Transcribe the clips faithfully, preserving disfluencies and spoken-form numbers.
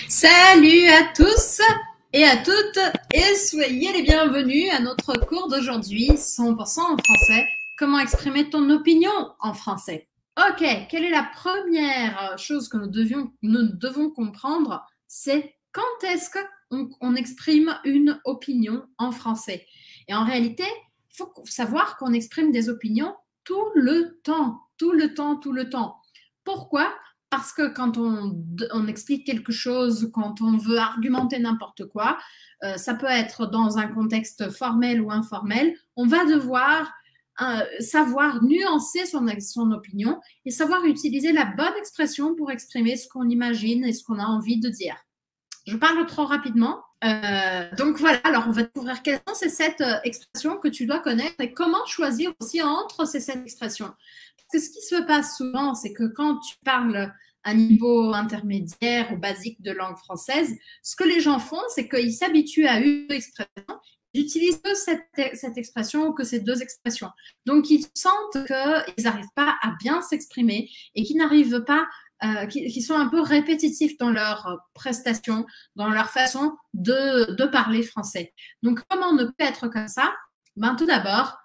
Salut à tous et à toutes et soyez les bienvenus à notre cours d'aujourd'hui cent pour cent en français. Comment exprimer ton opinion en français? Ok, quelle est la première chose que nous, devions, nous devons comprendre? C'est quand est-ce qu'on on exprime une opinion en français? Et en réalité, il faut savoir qu'on exprime des opinions tout le temps, tout le temps, tout le temps. Pourquoi? Parce que quand on, on, explique quelque chose, quand on veut argumenter n'importe quoi, euh, ça peut être dans un contexte formel ou informel, on va devoir euh, savoir nuancer son, son opinion et savoir utiliser la bonne expression pour exprimer ce qu'on imagine et ce qu'on a envie de dire. Je parle trop rapidement. Euh, donc voilà, alors on va découvrir quelles sont ces sept euh, expressions que tu dois connaître et comment choisir aussi entre ces sept expressions. Parce que ce qui se passe souvent, c'est que quand tu parles à niveau intermédiaire ou basique de langue française, ce que les gens font, c'est qu'ils s'habituent à une expression, ils utilisent que cette, cette expression ou que ces deux expressions. Donc ils sentent qu'ils n'arrivent pas à bien s'exprimer et qu'ils n'arrivent pas Euh, qui, qui sont un peu répétitifs dans leur prestation, dans leur façon de, de parler français. Donc, comment ne pas être comme ça? Ben, tout d'abord,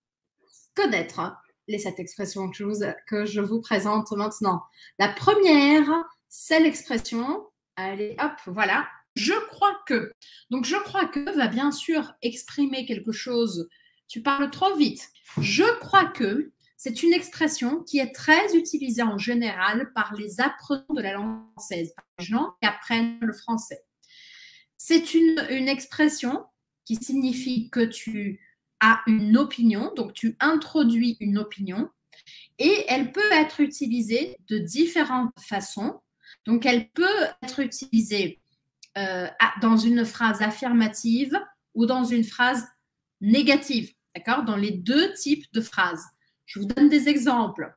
connaître les sept expressions que je, vous, que je vous présente maintenant. La première, c'est l'expression, allez, hop, voilà, je crois que. Donc, je crois que va bien sûr exprimer quelque chose. Tu parles trop vite. Je crois que c'est une expression qui est très utilisée en général par les apprenants de la langue française, par les gens qui apprennent le français. C'est une, une expression qui signifie que tu as une opinion, donc tu introduis une opinion, et elle peut être utilisée de différentes façons. Donc, elle peut être utilisée euh, dans une phrase affirmative ou dans une phrase négative, d'accord? Dans les deux types de phrases. Je vous donne des exemples.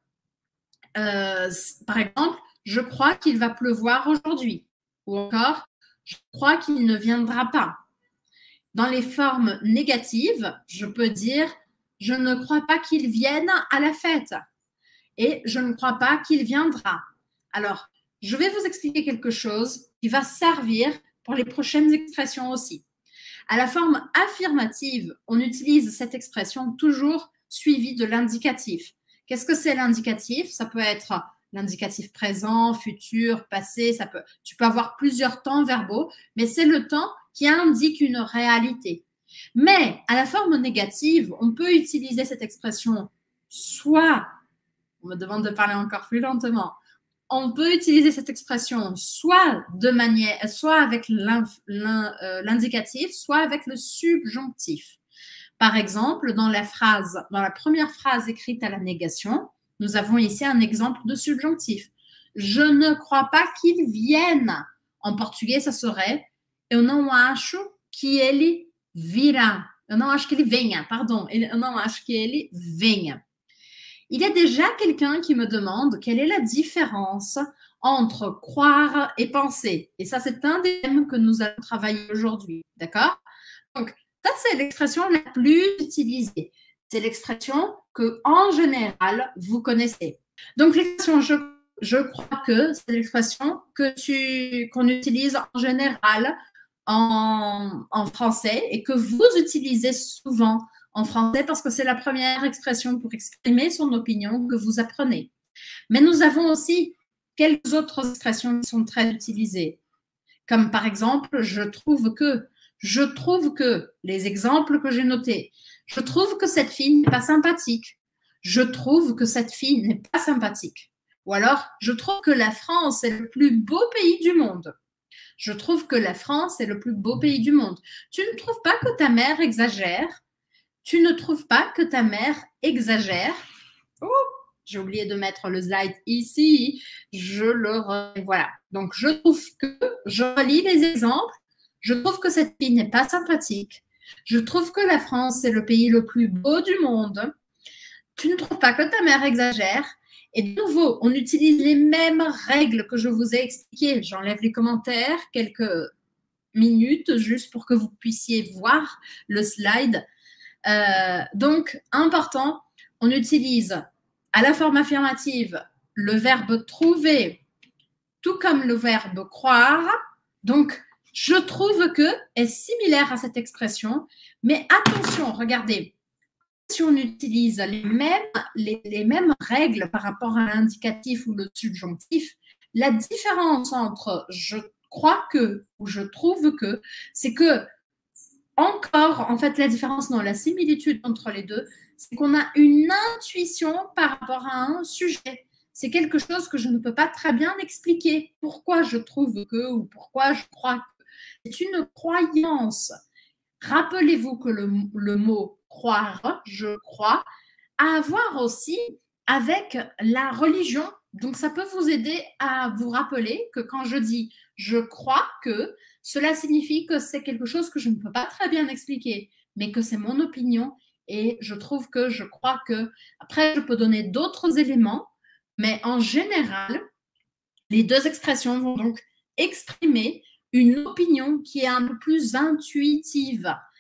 Euh, par exemple, je crois qu'il va pleuvoir aujourd'hui. Ou encore, je crois qu'il ne viendra pas. Dans les formes négatives, je peux dire je ne crois pas qu'il vienne à la fête. Et je ne crois pas qu'il viendra. Alors, je vais vous expliquer quelque chose qui va servir pour les prochaines expressions aussi. À la forme affirmative, on utilise cette expression toujours suivie de l'indicatif. Qu'est-ce que c'est l'indicatif? Ça peut être l'indicatif présent, futur, passé. Ça peut, tu peux avoir plusieurs temps verbaux, mais c'est le temps qui indique une réalité. Mais à la forme négative, on peut utiliser cette expression soit, on me demande de parler encore plus lentement, on peut utiliser cette expression soit de manière, soit avec l'indicatif, soit avec le subjonctif. Par exemple, dans la phrase, dans la première phrase écrite à la négation, nous avons ici un exemple de subjonctif. Je ne crois pas qu'il vienne. En portugais, ça serait eu não acho que ele virá. Eu não acho que ele venha, pardon. Eu não acho que ele venha. Il y a déjà quelqu'un qui me demande quelle est la différence entre croire et penser. Et ça, c'est un des thèmes que nous allons travailler aujourd'hui. D'accord? Donc, ça, c'est l'expression la plus utilisée. C'est l'expression que, en général, vous connaissez. Donc, l'expression je, je crois que, c'est l'expression que tu, qu'on utilise en général en, en français et que vous utilisez souvent en français parce que c'est la première expression pour exprimer son opinion que vous apprenez. Mais nous avons aussi quelques autres expressions qui sont très utilisées, comme par exemple, je trouve que, je trouve que, les exemples que j'ai notés, je trouve que cette fille n'est pas sympathique, je trouve que cette fille n'est pas sympathique, ou alors, je trouve que la France est le plus beau pays du monde. Je trouve que la France est le plus beau pays du monde. Tu ne trouves pas que ta mère exagère? Tu ne trouves pas que ta mère exagère? Oh, j'ai oublié de mettre le slide ici. Je le re... Voilà. Donc, je trouve que, je relis les exemples. Je trouve que cette fille n'est pas sympathique. Je trouve que la France est le pays le plus beau du monde. Tu ne trouves pas que ta mère exagère? Et de nouveau, on utilise les mêmes règles que je vous ai expliquées. J'enlève les commentaires, quelques minutes, juste pour que vous puissiez voir le slide. Euh, donc, important, on utilise à la forme affirmative le verbe trouver, tout comme le verbe croire, Donc, je trouve que est similaire à cette expression, mais attention, regardez, si on utilise les mêmes, les, les mêmes règles par rapport à l'indicatif ou le subjonctif, la différence entre je crois que ou je trouve que, c'est que encore, en fait, la différence, non, la similitude entre les deux, c'est qu'on a une intuition par rapport à un sujet. C'est quelque chose que je ne peux pas très bien expliquer. Pourquoi je trouve que ou pourquoi je crois que. C'est une croyance. Rappelez-vous que le, le mot croire, je crois, a à voir aussi avec la religion. Donc, ça peut vous aider à vous rappeler que quand je dis je crois que, cela signifie que c'est quelque chose que je ne peux pas très bien expliquer, mais que c'est mon opinion et je trouve que je crois que. Après, je peux donner d'autres éléments, mais en général, les deux expressions vont donc exprimer une opinion qui est un peu plus intuitive.